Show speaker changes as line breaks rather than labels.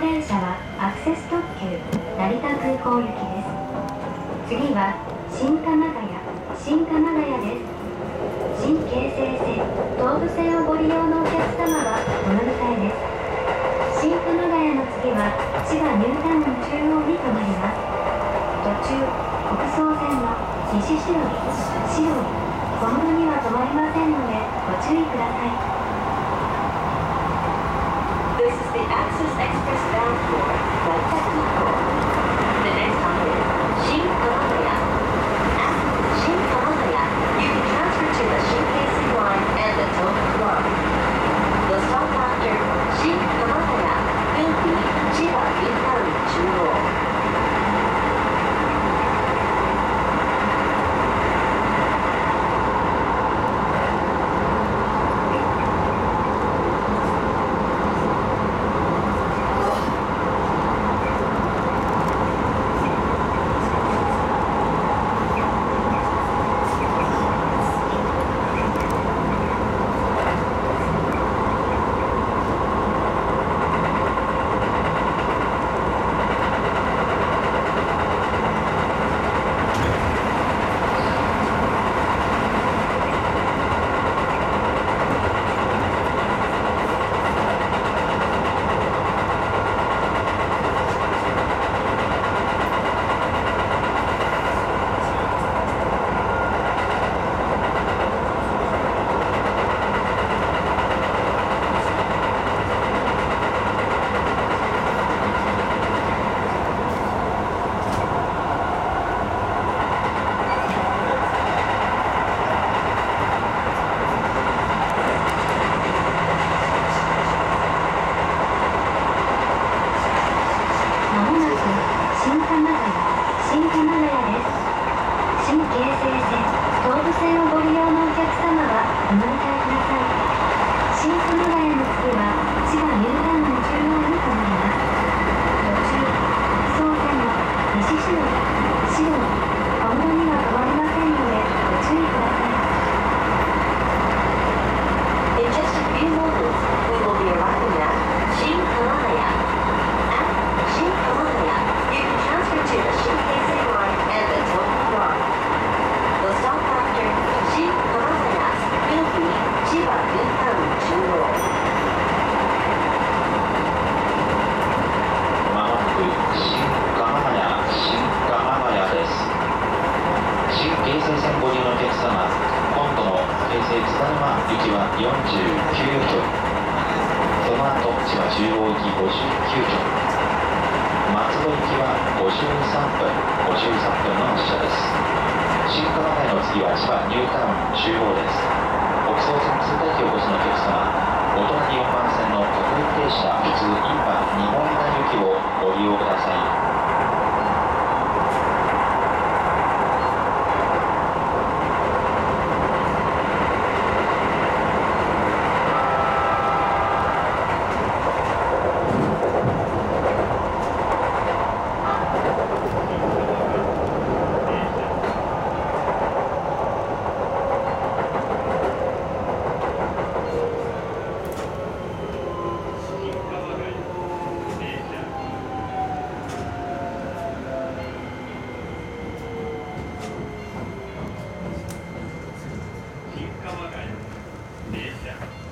電車はアクセス特急成田空港行きです。次は新鎌ヶ谷です。新京成線、東武線をご利用のお客様はお乗り換えです。新鎌ヶ谷の次は千葉ニュータウン中央に停まります。途中、北総線の西白井、小室には止まりませんのでご注意ください。This is the Access Express bound for Narita空港. The next stop is Shin-Kamagaya. At Shin-Kamagaya, you can transfer to the Shinkansen line and the Tohoku line. The stop after Shin-Kamagaya will be Chiba New-Town Juro.
電車